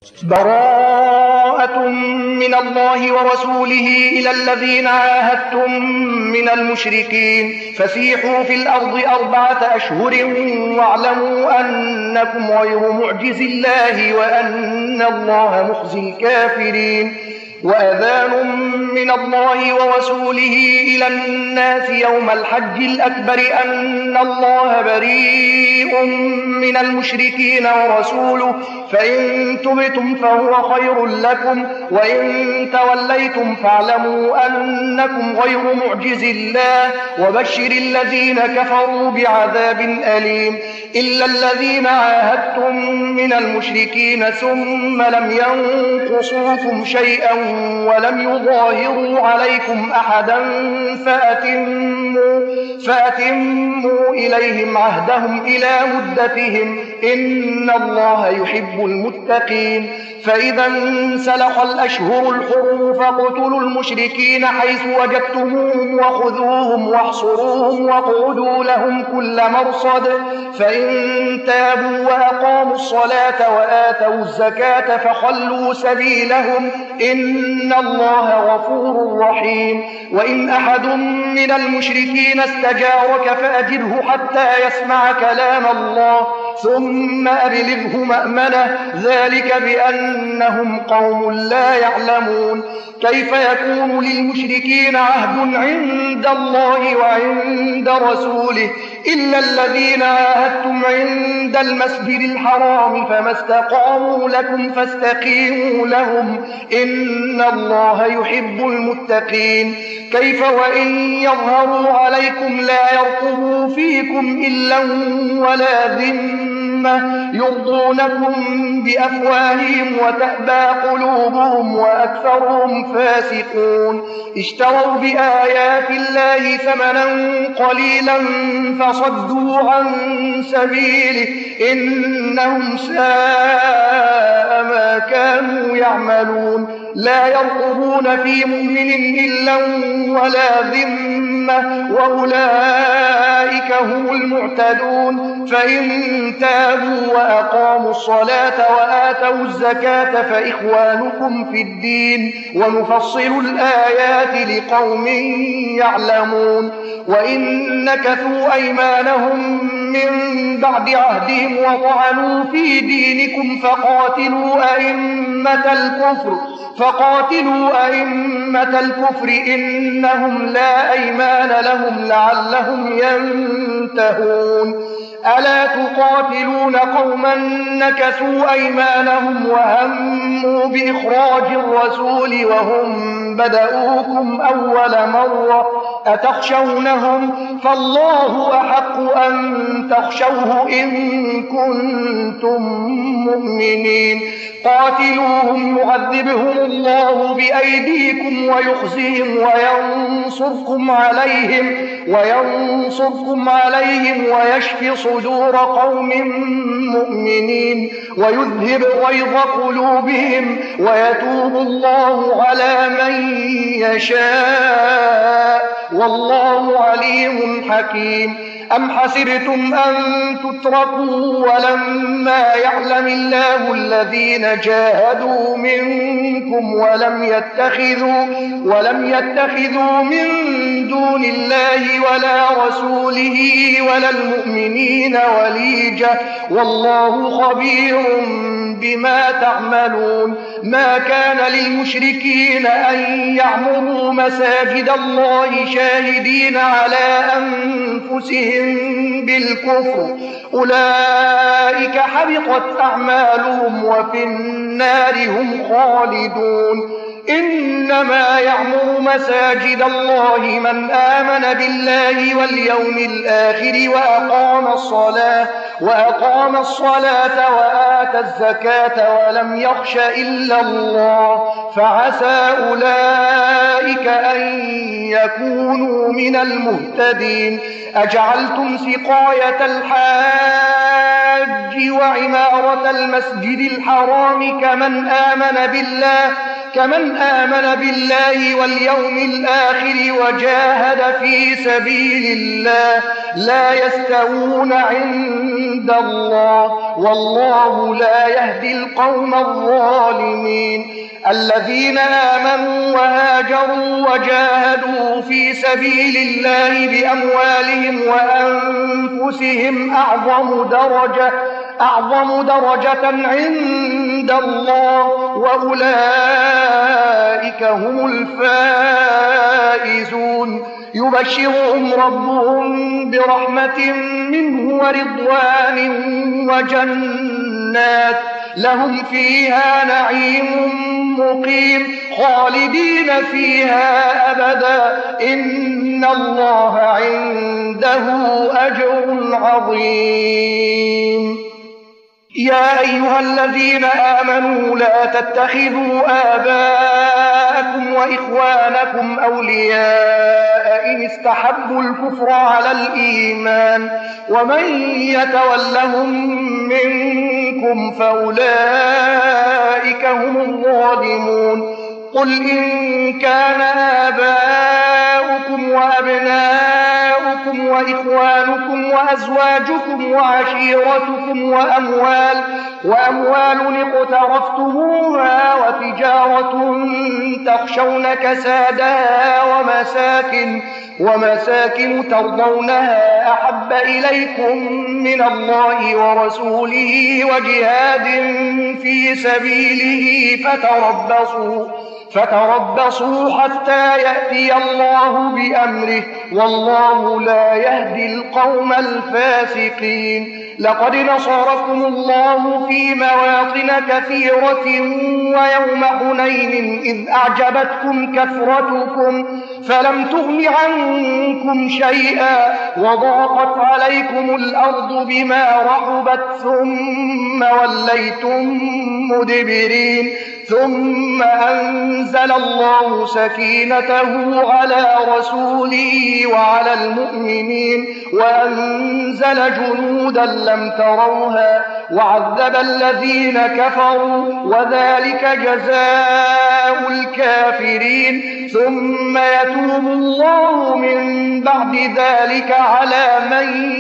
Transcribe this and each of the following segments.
براءة من الله ورسوله إلى الذين عاهدتم من المشركين فسيحوا في الأرض 4 أشهر واعلموا أنكم غير معجز الله وأن الله مخزي الكافرين. وأذان من الله ورسوله إلى الناس يوم الحج الأكبر أن الله بريء من المشركين ورسوله فإن تبتم فهو خير لكم وإن توليتم فاعلموا أنكم غير معجز الله وبشر الذين كفروا بعذاب أليم. إلا الذين عاهدتم من المشركين ثم لم ينقصوكم شيئا ولم يظاهروا عليكم أحدا فأتموا إليهم عهدهم إلى مدتهم إن الله يحب المتقين. فإذا انسلخ الأشهر الحرم فاقتلوا المشركين حيث وجدتموهم وخذوهم واحصروهم واقعدوا لهم كل مرصد فإن تابوا وأقاموا الصلاة وآتوا الزكاة فخلوا سبيلهم إن الله غفور رحيم. وإن أحد من المشركين استجارك فأجره حتى يسمع كلام الله ثم أبلغه مأمنه ذلك بأنهم قوم لا يعلمون. كيف يكون للمشركين عهد عند الله وعند رسوله إلا الذين عاهدتم عند المسجد الحرام فما استقاموا لكم فاستقيموا لهم إن الله يحب المتقين. كيف وإن يظهروا عليكم لا يرقبوا فيكم إلا ولا ذمة يرضونكم بأفواههم وتأبى قلوبهم وأكثرهم فاسقون. اشتروا بآيات الله ثمنا قليلا فصدوا عن سبيله إنهم ساء ما كانوا يعملون. لا يرقبون في مؤمن إلا ولا ذمة وأولئك هم المعتدون. فإن تابوا وأقاموا الصلاة وآتوا الزكاة فإخوانكم في الدين ونفصل الآيات لقوم يعلمون. وإن نكثوا أيمانهم من بعد عهدهم وطعنوا في دينكم فقاتلوا أئمة الكفر إنهم لا أيمان لهم لعلهم ينتهون. ألا تقاتلون قوما نكثوا أيمانهم وهموا بإخراج الرسول وهم بدؤوكم أول مرة أتخشونهم فالله أحق أن تخشوه إن كنتم مؤمنين. قاتلوهم يعذبهم الله بأيديكم ويخزيهم وينصركم عليهم ويشفي صدور قوم مؤمنين ويذهب غيظ قلوبهم ويتوب الله على من يشاء والله عليم حكيم. أم حسبتم أن تتركوا ولما يعلم الله الذين جاهدوا منكم ولم يتخذوا من دون الله ولا رسوله ولا المؤمنين وليجة والله خبير بما تعملون. ما كان للمشركين أن يعمروا مساجد الله شاهدين على أنفسهم بالكفر أولئك حبطت أعمالهم وفي النار هم خالدون. إنما يعمر مساجد الله من آمن بالله واليوم الآخر وأقام الصلاة وآتى الزكاة ولم يخش إلا الله فعسى أولئك أن يكونوا من المهتدين. أجعلتم سقاية الحاج وعمارة المسجد الحرام كمن آمن بالله واليوم الآخر وجاهد في سبيل الله لا يستوون عند الله والله لا يهدي القوم الظالمين الذين آمنوا وهاجروا وجاهدوا في سبيل الله بأموالهم وأنفسهم أعظم درجة عند الله وأولئك هم الفائزون يبشرهم ربهم برحمة منه ورضوان وجنات لهم فيها نعيم مقيم خالدين فيها أبدا إن الله عنده أجر عظيم يا أيها الذين آمنوا لا تتخذوا آباءكم وإخوانكم أولياء إن استحبوا الكفر على الإيمان ومن يتولهم منكم فأولئك هم الظالمون قل إن كان آباؤكم وأبناؤكم وإخوانكم وأزواجكم وعشيرتكم وأموال اقترفتموها وتجارة تخشون كسادها ومساكن ترضونها أحب إليكم من الله ورسوله وجهاد في سبيله فتربصوا حتى يأتي الله بأمره والله لا يهدي القوم الفاسقين لقد نصركم الله في مواطن كثيرة ويوم حنين إذ أعجبتكم كثرتكم فلم تغن عنكم شيئا وضاقت عليكم الأرض بما رحبت ثم وليتم مدبرين ثم أنزل الله سكينته على رسوله وعلى المؤمنين وأنزل جنودا لم تروها وعذب الذين كفروا وذلك جزاء الكافرين ثم يتوب الله من بعد ذلك على من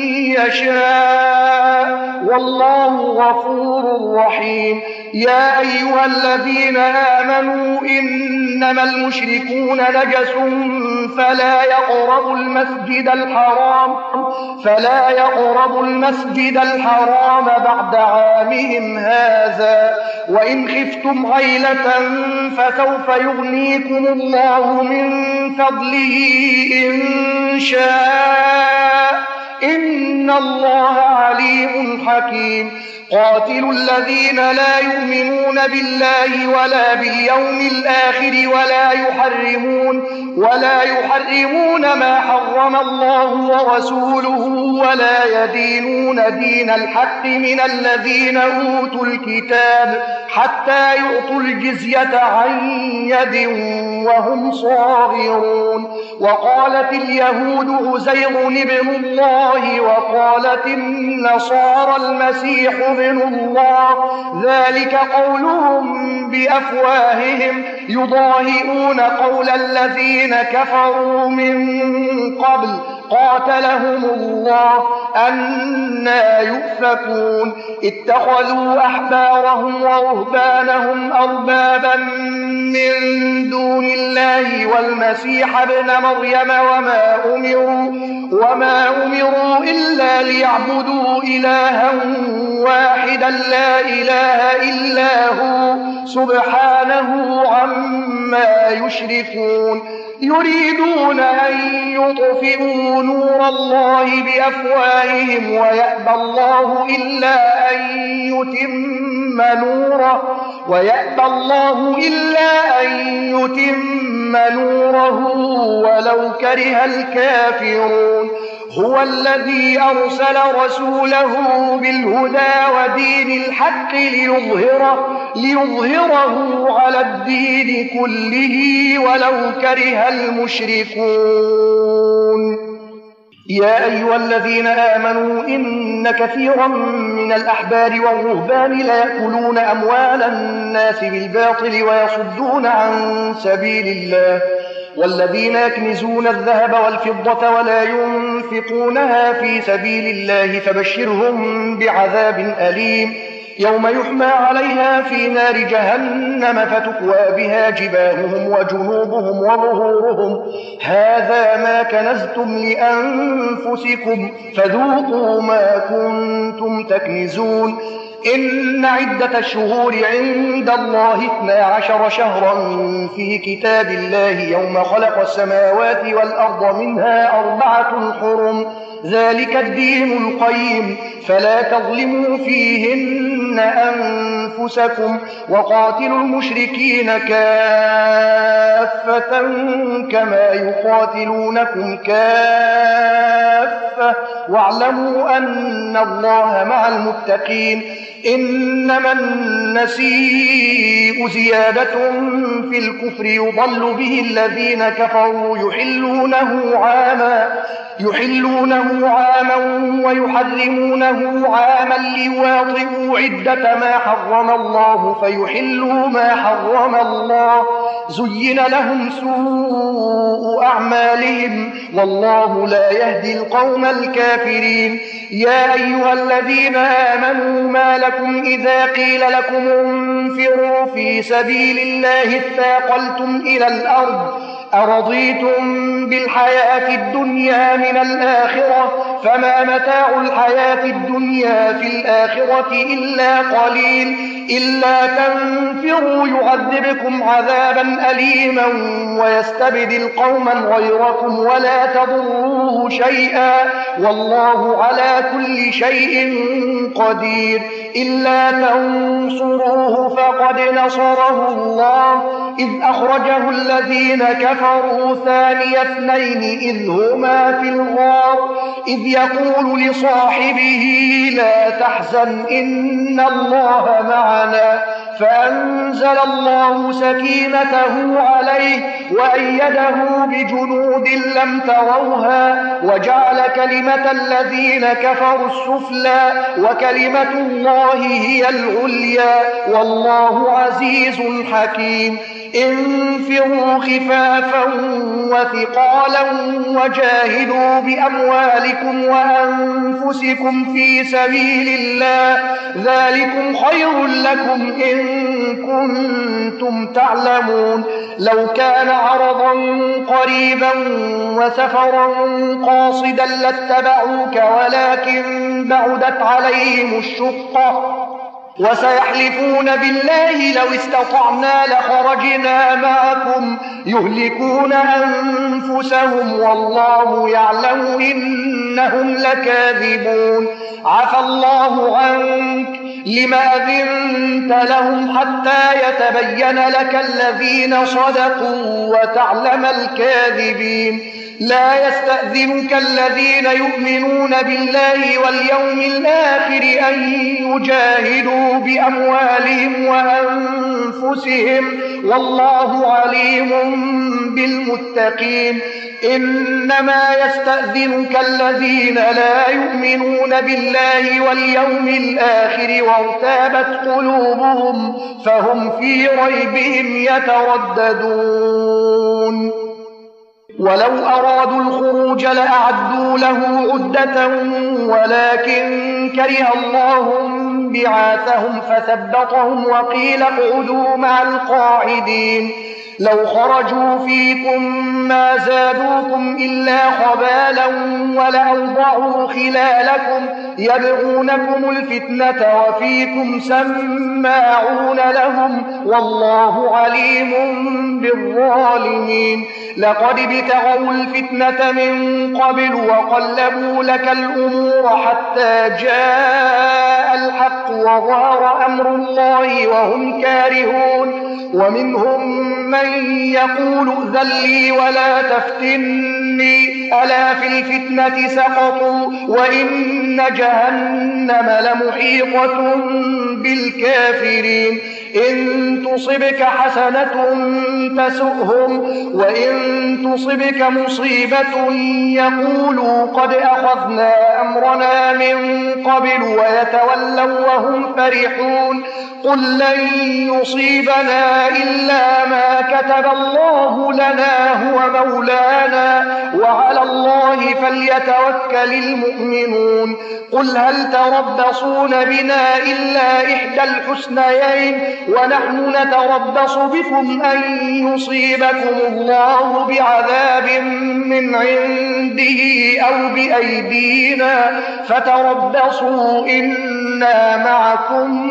يشاء والله غفور رحيم يا أيها الذين آمنوا إنما المشركون نجس فلا يقربوا المسجد الحرام بعد عامهم هذا وإن خفتم عيلة فسوف يغنيكم الله من فضله إن شاء إن الله عليم حكيم قاتلوا الذين لا يؤمنون بالله ولا باليوم الآخر ولا يحرمون ما حرم الله ورسوله ولا يدينون دين الحق من الذين أوتوا الكتاب حتى يعطوا الجزية عن يد وهم صاغرون وقالت اليهود عزير ابن الله وقالت النصارى المسيح ابن الله ذلك قولهم بأفواههم يضاهئون قول الذين كفروا من قبل قاتلهم الله أنى يؤفكون اتخذوا أحبارهم ورهبانهم أربابا من دون الله والمسيح ابن مريم وما أمروا إلا ليعبدوا إلها واحدا لا إله إلا هو سبحانه عما يشركون يريدون أن يطفئوا نور الله بأفواههم ويأبى الله إلا أن يتم نوره ولو كره الكافرون هو الذي أرسل رسوله بالهدى ودين الحق ليظهره على الدين كله ولو كره المشركون يا أيها الذين آمنوا إن كثيرا من الأحبار والرهبان ليأكلون أموال الناس بالباطل ويصدون عن سبيل الله والذين يكنزون الذهب والفضة ولا ينفقونها في سبيل الله فبشرهم بعذاب أليم يوم يحمى عليها في نار جهنم فتكوى بها جباههم وجنوبهم وظهورهم هذا ما كنزتم لأنفسكم فذوقوا ما كنتم تكنزون إن عدة الشهور عند الله 12 شهرا في كتاب الله يوم خلق السماوات والأرض منها 4 حرم ذلك الدين القيم فلا تظلموا فيهن أنفسكم وقاتلوا المشركين كافة كما يقاتلونكم كافة واعلموا أن الله مع المتقين إنما النسيء زيادة في الكفر يضل به الذين كفروا يحلونه عاما ويحرمونه عاما ليواطئوا عدة ما حرم الله فيحلوا ما حرم الله زين لهم سوء أعمالهم والله لا يهدي القوم الكافرين يا أيها الذين آمنوا ما لكم إذا قيل لكم انفروا في سبيل الله اثاقلتم إلى الأرض أرضيتم بالحياة الدنيا من الآخرة فما متاع الحياة الدنيا في الآخرة إلا قليل إلا تنفروا يعذبكم عذابا أليما ويستبدل قوما غيركم ولا تضروه شيئا والله على كل شيء قدير إلا تنصروه فقد نصره الله إذ أخرجه الذين كفروا ثاني اثنين إذ هما في الغار إذ يقول لصاحبه لا تحزن إن الله معنا فأنزل الله سكينته عليه وأيده بجنود لم تروها وجعل كلمة الذين كفروا السفلى وكلمة الله هي العليا والله عزيز حكيم انفروا خفافا وثقالا وجاهدوا بأموالكم وأنفسكم في سبيل الله ذلكم خير لكم إن كنتم تعلمون لو كان عرضا قريبا وسفرا قاصدا لاتبعوك ولكن بعدت عليهم الشقة وسيحلفون بالله لو استطعنا لخرجنا معكم يهلكون أنفسهم والله يعلم إنهم لكاذبون عفى الله عنك لم أذنت لهم حتى يتبين لك الذين صدقوا وتعلم الكاذبين لا يستأذنك الذين يؤمنون بالله واليوم الآخر أن يجاهدوا بأموالهم وأنفسهم والله عليم بالمتقين إنما يستأذنك الذين لا يؤمنون بالله واليوم الآخر وارتابت قلوبهم فهم في ريبهم يترددون ولو أرادوا الخروج لأعدوا له عدة ولكن كره الله بعاثهم فثبطهم وقيل اقعدوا مع القاعدين لو خرجوا فيكم ما زادوكم إلا خبالا ولأوضعوا خلالكم يبغونكم الفتنة وفيكم سماعون لهم والله عليم بالظالمين لقد ابتغوا الفتنة من قبل وقلبوا لك الأمور حتى جاء الحق وظهر أمر الله وهم كارهون ومنهم من يقول ائذن لي ولا تفتني ألا في الفتنة سقطوا وإن جهنم لمحيطة بالكافرين إن تصبك حسنة تسؤهم وإن تصبك مصيبة يقولوا قد أخذنا أمرنا من قبل ويتولوا وهم فرحون قل لن يصيبنا إلا ما كتب الله لنا هو مولانا وعلى الله فليتوكل المؤمنون قل هل تربصون بنا إلا إحدى الحسنيين ونحن نتربص بكم أن يصيبكم الله بعذاب من عنده أو بأيدينا فتربصوا إنا معكم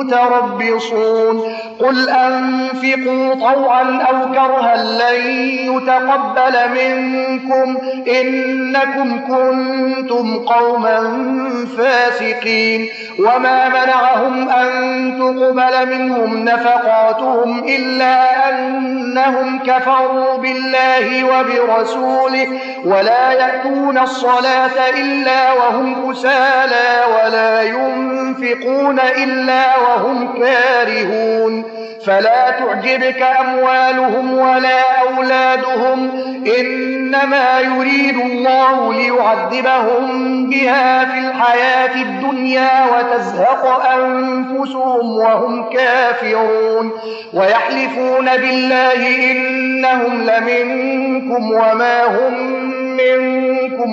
متربصون قل أنفقوا طوعا أو كرها لن يتقبل منكم إنكم كنتم قوما فاسقين وما منعهم أن تقبل منهم نفقاتهم إلا أنهم كفروا بالله وبرسوله ولا يأتون الصلاة إلا وهم كسالى ولا ينفقون إلا وهم كارهون فلا تعجبك أموالهم ولا أولادهم إنما يريد الله ليعذبهم بها في الحياة الدنيا وتزهق أنفسهم وهم كافرون ويحلفون بالله إنهم لمنكم وما هم منكم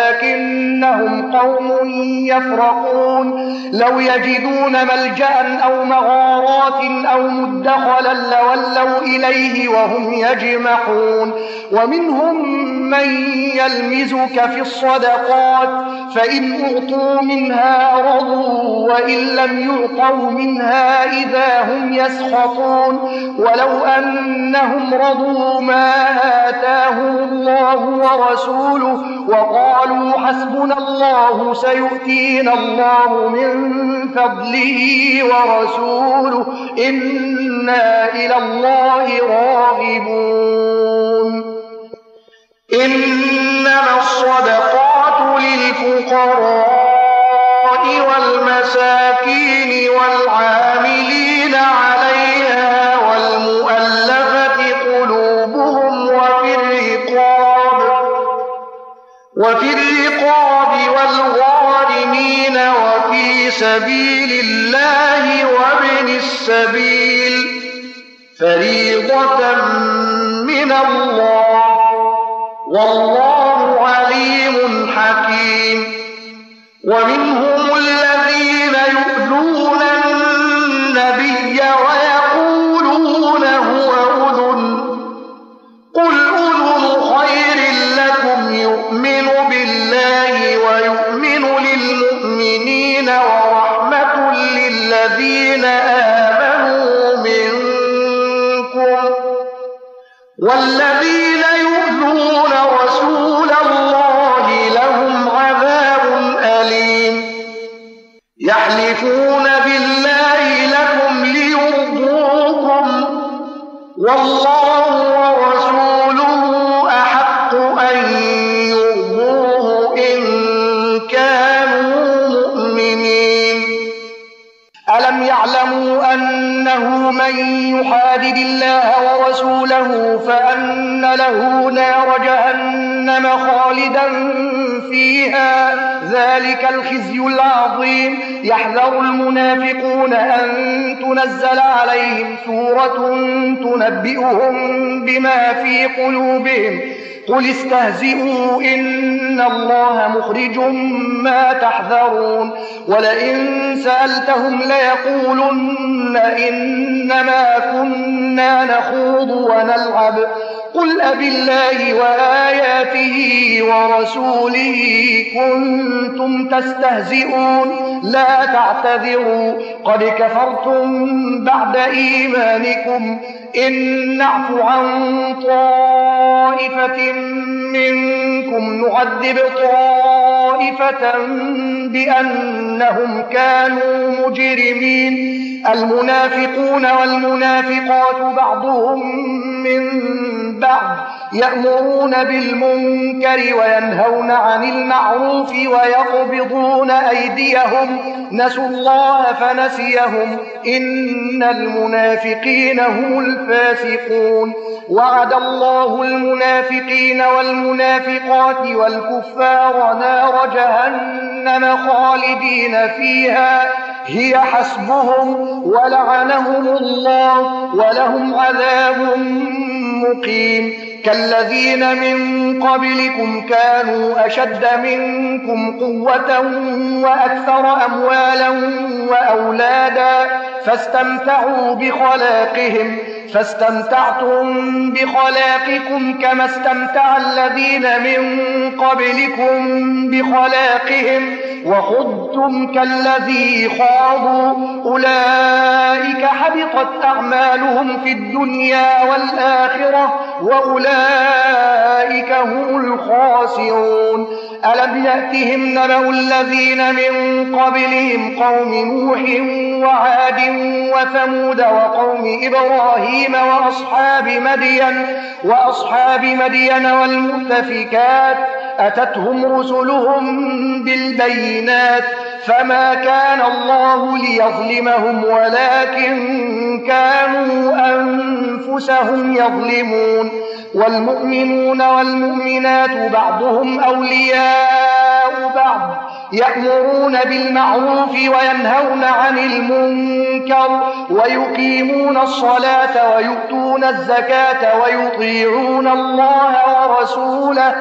ولكنهم قوم يفرقون لو يجدون ملجأ أو مغارات أو مدخلا لولوا إليه وهم يجمحون ومنهم من يلمزك في الصدقات فإن أعطوا منها رضوا وإن لم يعطوا منها إذا هم يسخطون ولو أنهم رضوا ما آتاهم الله ورسوله وقالوا حسبنا الله سيؤتينا الله من فضله ورسوله إنا إلى الله راغبون إنما الصدقات للفقراء والمساكين والعاملين عليها والمؤلفة قلوبهم وفي الرقاب والغارمين وفي سبيل الله وابن السبيل فريضة من الله والله عليم حكيم ومنهم الذين يؤذون النبي ويقولون هو أذن قل أذن خير لكم يؤمن بالله ويؤمن للمؤمنين ورحمة للذين آمنوا منكم والذين يؤذون رسول الله لهم عذاب أليم يحلفون بالله لكم ليرضوكم والله ورسوله أحق أن يرضوه إن كانوا مؤمنين ألم يعلموا أنه من يحادد الله ورسوله فأن له نار جهنم خالدا فيها ذلك الخزي العظيم يحذر المنافقون أن تنزل عليهم سورة تنبئهم بما في قلوبهم قل استهزئوا إن الله مخرج ما تحذرون ولئن سألتهم ليقولن إنما كنا نخوض ونلعب قل أبالله وآياته ورسوله كنتم تستهزئون لا تعتذروا قد كفرتم بعد إيمانكم إن نعف عن طائفة منكم نعذب طائفة بأنهم كانوا مجرمين. المنافقون والمنافقات بعضهم من بعض يأمرون بالمنكر وينهون عن المعروف ويقبضون أيديهم نسوا الله فنسيهم إن المنافقين هم الفاسقون. وعد الله المنافقين والمنافقات والكفار نار جهنم خالدين فيها هي حسبهم ولعنهم الله ولهم عذاب مقيم. كالذين من قبلكم كانوا أشد منكم قوة وأكثر أموالا وأولادا فاستمتعتم بخلاقكم كما استمتع الذين من قبلكم بخلاقهم وخضتم كالذي خاضوا أولئك حبطت أعمالهم في الدنيا والآخرة وأولئك هم الخاسرون. ألم يأتهم نبأ الذين من قبلهم قوم نوح وعاد وثمود وقوم إبراهيم وأصحاب مدين والمؤتفكات أتتهم رسلهم بالبينات فما كان الله ليظلمهم ولكن كانوا أنفسهم يظلمون. والمؤمنون والمؤمنات بعضهم أولياء بعض يأمرون بالمعروف وينهون عن المنكر ويقيمون الصلاة ويؤتون الزكاة ويطيعون الله ورسوله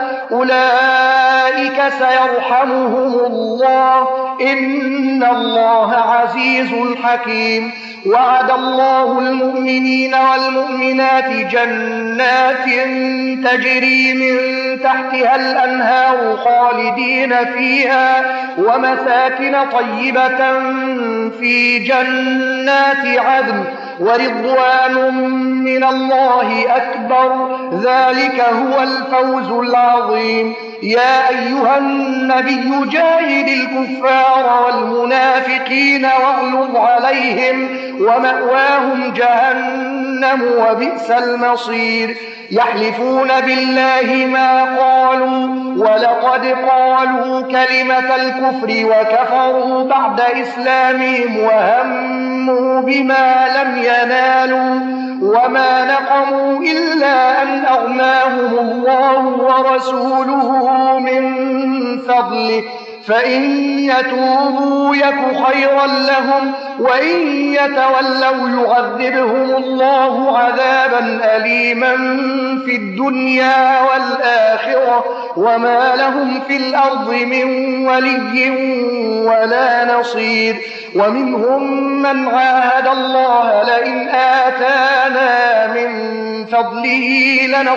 أولئك سيرحمهم الله إن الله عزيز حكيم. وعد الله المؤمنين والمؤمنات جنات تجري من تحتها الأنهار خالدين فيها ومساكن طيبة في جنات عدن ورضوان من الله أكبر ذلك هو الفوز العظيم. يا أيها النبي جاهد الكفار والمنافقين واغلظ عليهم ومأواهم جهنم وبئس المصير. يحلفون بالله ما قالوا ولقد قالوا كلمة الكفر وكفروا بعد إسلامهم وهموا بما لم ينالوا وما نقموا إلا أن أغناهم الله ورسوله من فضله فإن يتوبوا يك خيرا لهم وإن يتولوا يعذبهم الله عذابا أليما في الدنيا والآخرة وما لهم في الأرض من ولي ولا نصير. ومنهم من عاهد الله لئن آتانا من فضله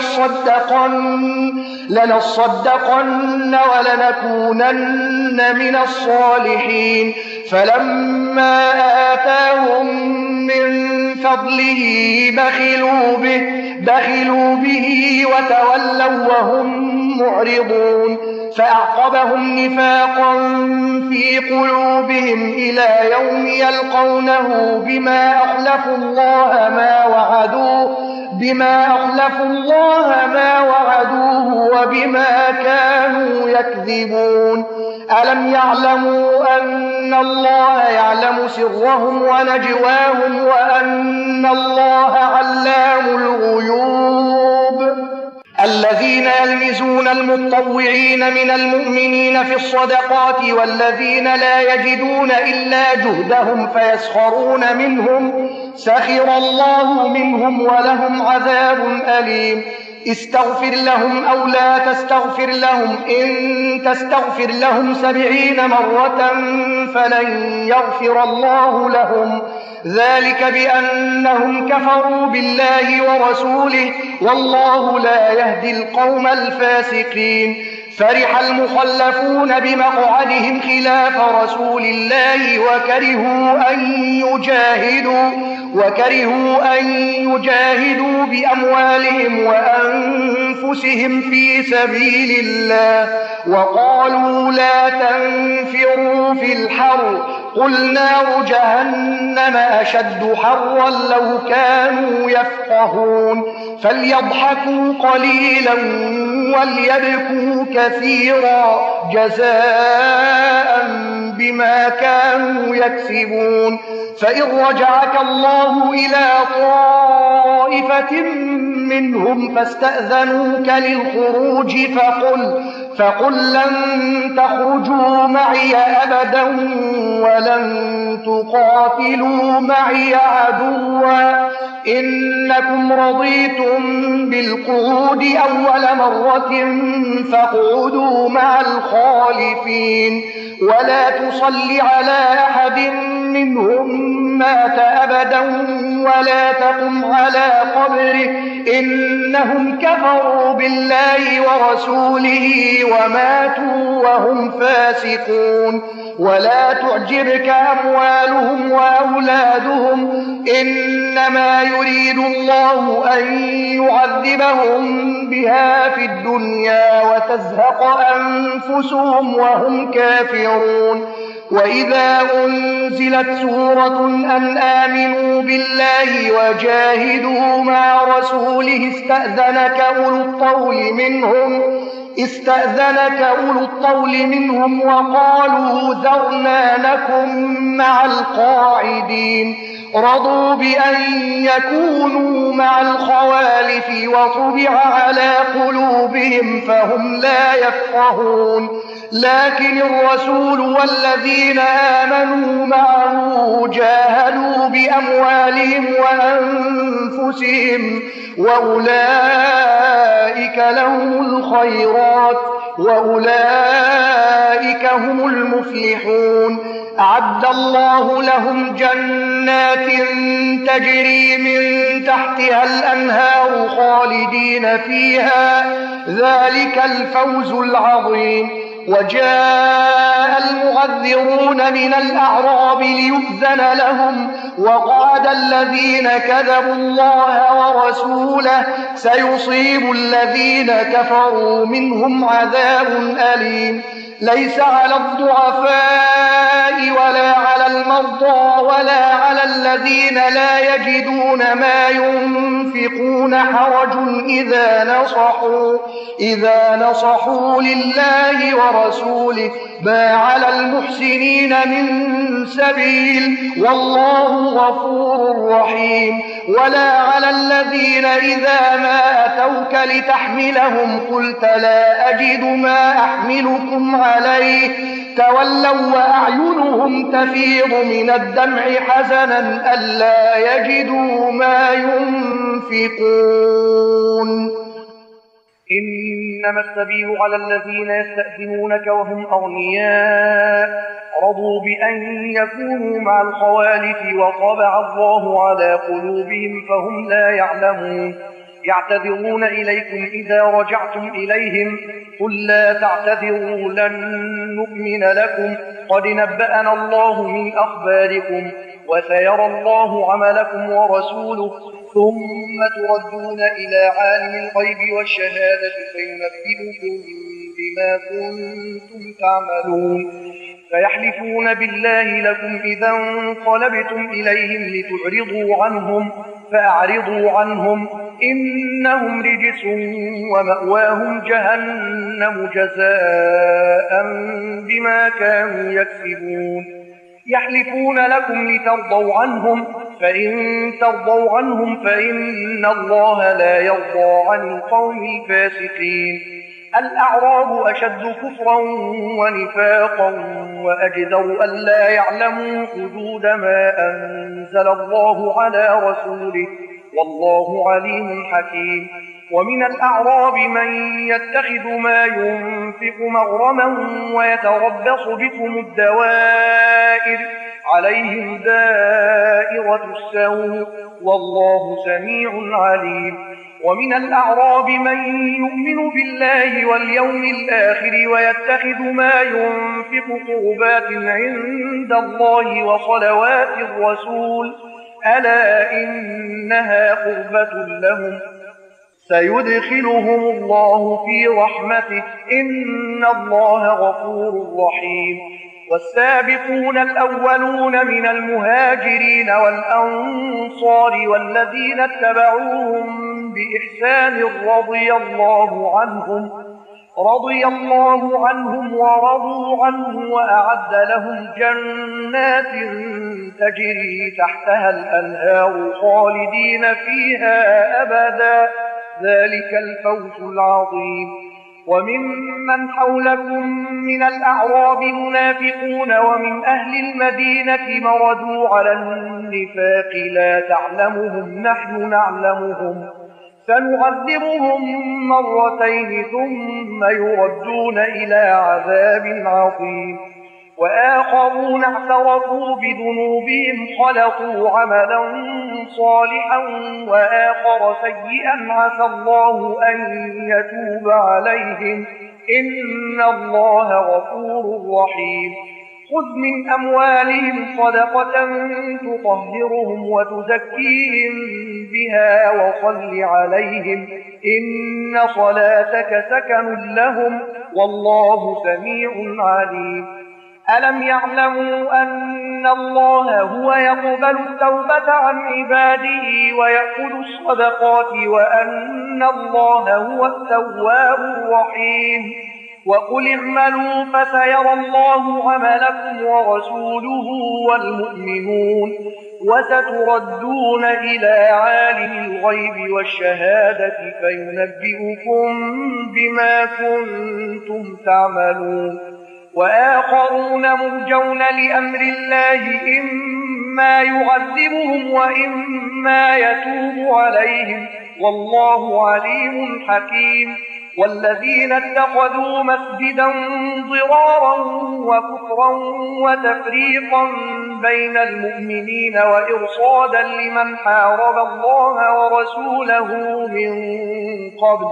لنصدقن ولنكونن من الصالحين. فلما آتاهم من فضله بخلوا به وتولوا وهم معرضون. فأعقبهم نفاقا في قلوبهم إلى يوم يلقونه بما أخلفوا الله ما وعدوه وبما كانوا يكذبون. ألم يعلموا أن الله يعلم سرهم ونجواهم وأن الله علام الغيوب. الذين يلمزون المتطوعين من المؤمنين في الصدقات والذين لا يجدون إلا جهدهم فيسخرون منهم سخر الله منهم ولهم عذاب أليم. استغفر لهم أو لا تستغفر لهم إن تستغفر لهم 70 مرة فلن يغفر الله لهم ذلك بأنهم كفروا بالله ورسوله والله لا يهدي القوم الفاسقين. فرح المخلفون بمقعدهم خلاف رسول الله وكرهوا أن وكرهوا أن يجاهدوا بأموالهم وأنفسهم في سبيل الله وقالوا لا تنفروا في الحر قل نار جهنم أشد حرا لو كانوا يفقهون فليضحكوا قليلا وليبكوا كثيرا جزاء بما كانوا يكسبون فإن رجعك الله إلى طائفة منهم فاستأذنوك للخروج فقل لن تخرجوا معي أبدا ولن تقاتلوا معي عدوا إنكم رضيتم بالقعود أول مرة فاقعدوا مع الخالفين ولا تصل على أحد منهم مات أبدا ولا تقم على قبره إنهم كفروا بالله ورسوله وماتوا وهم فاسقون ولا تعجبك أموالهم وأولادهم إنما يريد الله أن يعذبهم بها في الدنيا وتزهق أنفسهم وهم كافرون وإذا أنزلت سورة أن آمنوا بالله وجاهدوا مع رسوله استأذنك أولو الطول منهم وقالوا ذرنا نكن مع القاعدين رضوا بأن يكونوا مع الخوالف وطبع على قلوبهم فهم لا يفقهون لكن الرسول والذين آمنوا معه جاهدوا بأموالهم وأنفسهم وأولئك لهم الخيرات وأولئك هم المفلحون أعد الله لهم جنات تجري من تحتها الأنهار خالدين فيها ذلك الفوز العظيم وجاء المعذرون من الأعراب ليؤذن لهم وقعد الذين كذبوا الله ورسوله سيصيب الذين كفروا منهم عذاب أليم ليس على الضعفاء ولا على المرضى ولا على الذين لا يجدون ما ينفقون حرج إذا نصحوا لله ورسوله ما على المحسنين من سبيل والله غفور رحيم ولا على الذين إذا ما أتوك لتحملهم قلت لا أجد ما أحملكم عليه تولوا وأعينهم تفيض من الدمع حزنا ألا يجدوا ما ينفقون إنما السبيل على الذين يستأذنونك وهم أغنياء رضوا بأن يكونوا مع الخوالف وطبع الله على قلوبهم فهم لا يعلمون يعتذرون إليكم إذا رجعتم إليهم قل لا تعتذروا لن نؤمن لكم قد نبأنا الله من أخباركم وسيرى الله عملكم ورسوله ثم تردون إلى عالم الغيب والشهادة فينبئكم بما كنتم تعملون فيحلفون بالله لكم إذا انقلبتم إليهم لتعرضوا عنهم فأعرضوا عنهم إنهم رجس ومأواهم جهنم جزاء بما كانوا يكسبون يحلفون لكم لترضوا عنهم فإن ترضوا عنهم فإن الله لا يرضى عن القوم الفاسقين الأعراب أشد كفرا ونفاقا وأجدر ألا يعلموا حدود ما أنزل الله على رسوله والله عليم حكيم ومن الأعراب من يتخذ ما ينفق مغرما ويتربص بكم الدوائر عليهم دائرة السوء والله سميع عليم ومن الأعراب من يؤمن بالله واليوم الآخر ويتخذ ما ينفق قربات عند الله وصلوات الرسول ألا إنها قربة لهم سيدخلهم الله في رحمته إن الله غفور رحيم. والسابقون الأولون من المهاجرين والأنصار والذين اتبعوهم بإحسان رضي الله عنهم ورضوا عنه وأعد لهم جنات تجري تحتها الأنهار خالدين فيها أبدا ذلك الفوز العظيم. وممن حولكم من الأعراب منافقون ومن أهل المدينة مردوا على النفاق لا تعلمهم نحن نعلمهم سنعذبهم مرتين ثم يردون إلى عذاب عظيم. وآخرون اعترفوا بذنوبهم خلقوا عملا صالحا وآخر سيئا عسى الله أن يتوب عليهم إن الله غفور رحيم. خذ من أموالهم صدقة تطهرهم وتزكيهم بها وصل عليهم إن صلاتك سكن لهم والله سميع عليم. ألم يعلموا أن الله هو يقبل التوبة عن عباده ويأخذ الصدقات وأن الله هو التواب الرحيم. وقل اعملوا فسيرى الله عملكم ورسوله والمؤمنون وستردون إلى عالم الغيب والشهادة فينبئكم بما كنتم تعملون. وآخرون مرجون لأمر الله إما يعذبهم وإما يتوب عليهم والله عليم حكيم. والذين اتخذوا مسجدا ضرارا وكفرا وتفريقا بين المؤمنين وإرصادا لمن حارب الله ورسوله من قبل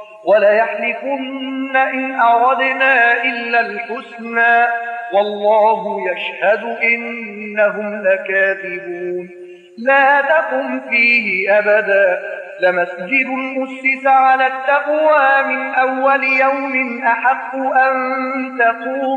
وليحلفن إن أردنا إلا الحسنى والله يشهد إنهم لكاذبون. لا تقم فيه أبدا لمسجد أسس على التقوى من أول يوم أحق أن تقوم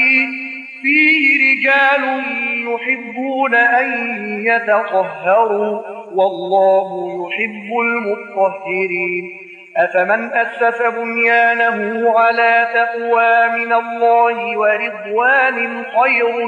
فيه رجال يحبون أن يتطهروا والله يحب المطهرين. أفمن أسس بنيانه على تقوى من الله ورضوان خير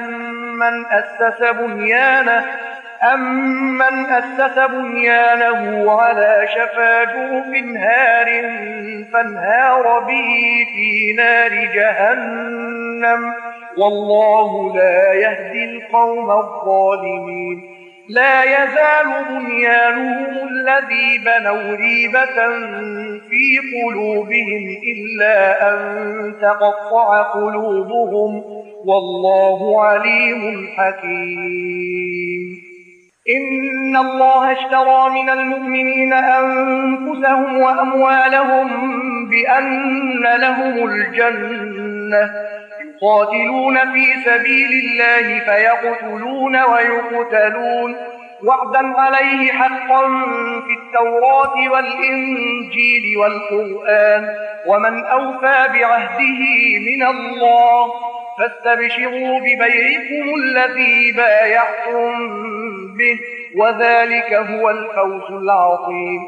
أمن أسس بنيانه على شفا جرف هار فانهار به في نار جهنم والله لا يهدي القوم الظالمين. لا يزال بنيانهم الذي بنوا ريبة في قلوبهم إلا أن تقطع قلوبهم والله عليم حكيم. إن الله اشترى من المؤمنين أنفسهم وأموالهم بأن لهم الجنة يقاتلون في سبيل الله فيقتلون ويقتلون وعدا عليه حقا في التوراة والإنجيل والقرآن ومن أوفى بعهده من الله فاستبشروا ببيعكم الذي بايعتم به وذلك هو الفوز العظيم.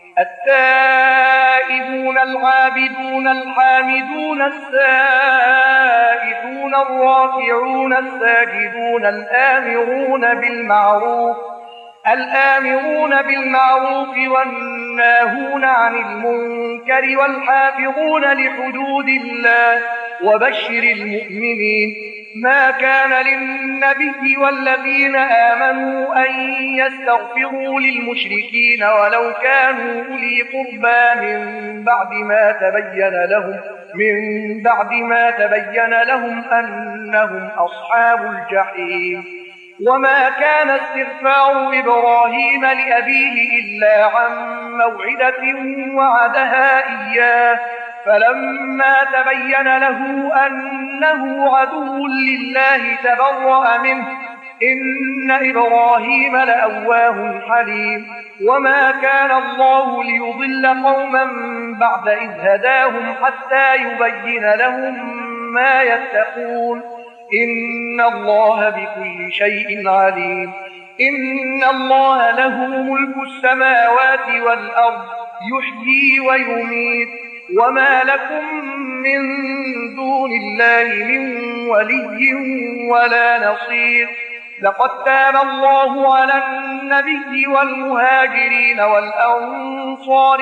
التائبون العابدون الحامدون السائحون الراكعون الساجدون الآمرون بالمعروف والناهون عن المنكر والحافظون لحدود الله وبشر المؤمنين. ما كان للنبي والذين آمنوا أن يستغفروا للمشركين ولو كانوا أولي قربى من بعد ما تبين لهم أنهم أصحاب الجحيم. وما كان استغفار إبراهيم لأبيه إلا عن موعدة وعدها إياه فلما تبين له أنه عدو لله تبرأ منه إن إبراهيم لأواه حليم وما كان الله ليضل قوما بعد إذ هداهم حتى يبين لهم ما يتقون إن الله بكل شيء عليم إن الله له ملك السماوات والأرض يحيي ويميت وما لكم من دون الله من ولي ولا نصير لقد تاب الله على النبي والمهاجرين والأنصار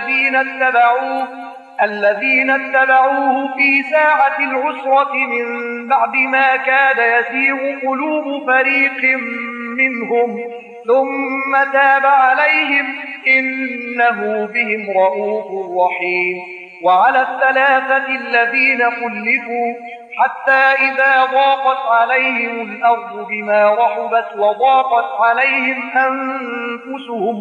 الذين اتبعوه في ساعة العسرة من بعد ما كاد يزيغ قلوب فريق منهم ثم تاب عليهم إنه بهم رءوف رحيم وعلى الثلاثة الذين خلفوا حتى إذا ضاقت عليهم الأرض بما رحبت وضاقت عليهم أنفسهم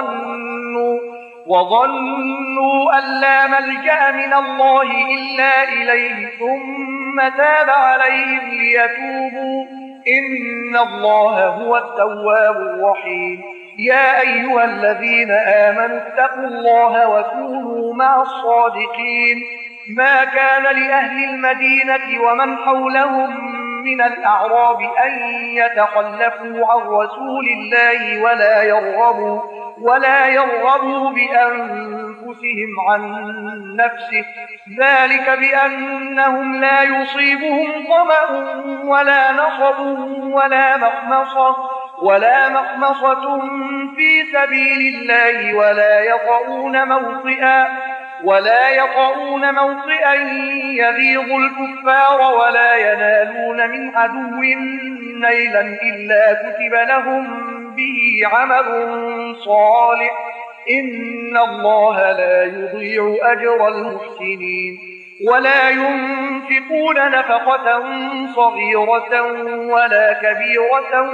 وظنوا أن لا ملجأ من الله إلا إليه ثم تاب عليهم ليتوبوا إن الله هو التواب الرحيم يا أيها الذين آمنوا اتقوا الله وكونوا مع الصادقين ما كان لأهل المدينة ومن حولهم من الأعراب أن يتخلفوا عن رسول الله ولا يرغبوا بأنفسهم عن نفسه ذلك بأنهم لا يصيبهم ظمأ ولا نصب ولا مخمصة في سبيل الله ولا يطؤون موطئا يغيظ الكفار ولا ينالون من عدو نيلا إلا كتب لهم به عمل صالح إن الله لا يضيع أجر المحسنين ولا ينفقون نفقة صغيرة ولا كبيرة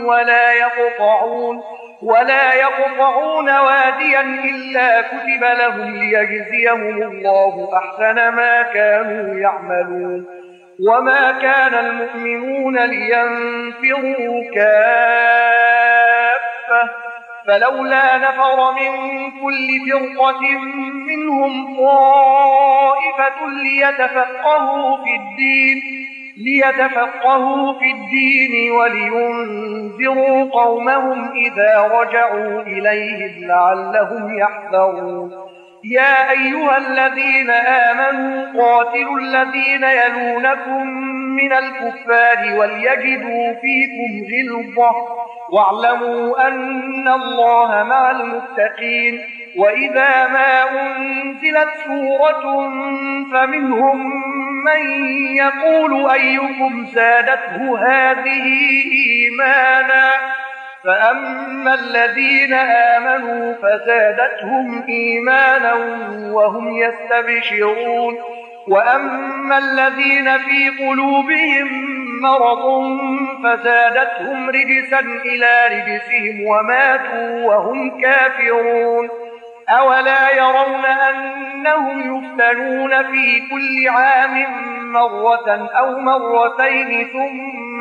ولا يقطعون واديا إلا كتب لهم ليجزيهم الله أحسن ما كانوا يعملون وما كان المؤمنون لينفروا كافة فلولا نفر من كل فرقة منهم طائفة ليتفقهوا في الدين ولينذروا قومهم إذا رجعوا إليهم لعلهم يحذرون يا أيها الذين آمنوا قاتلوا الذين يلونكم من الكفار وليجدوا فيكم غلظة واعلموا أن الله مع المتقين وإذا ما أنزلت سورة فمنهم من يقول أيكم زادته هذه إيمانا فأما الذين آمنوا فزادتهم إيمانا وهم يستبشرون وأما الذين في قلوبهم مرض فزادتهم رجسا إلى رجسهم وماتوا وهم كافرون أولا يرون أنهم يفتنون في كل عام مرة أو مرتين ثم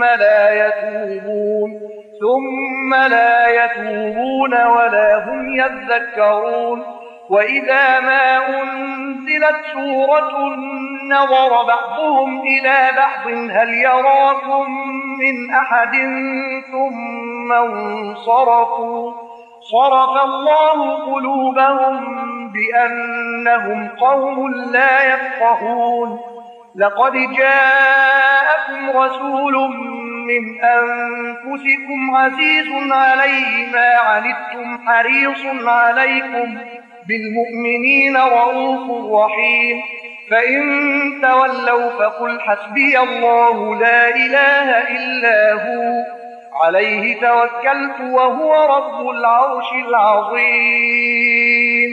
لا يتوبون ولا هم يذكرون وإذا ما أنزلت سورة نظر بعضهم إلى بعض هل يراكم من أحد ثم انصرفوا صرف الله قلوبهم بأنهم قوم لا يفقهون لقد جاءكم رسول من أنفسكم عزيز عليه ما عنتم حريص عليكم بالمؤمنين رؤوف رحيم فإن تولوا فقل حسبي الله لا إله إلا هو عليه توكلت وهو رب العرش العظيم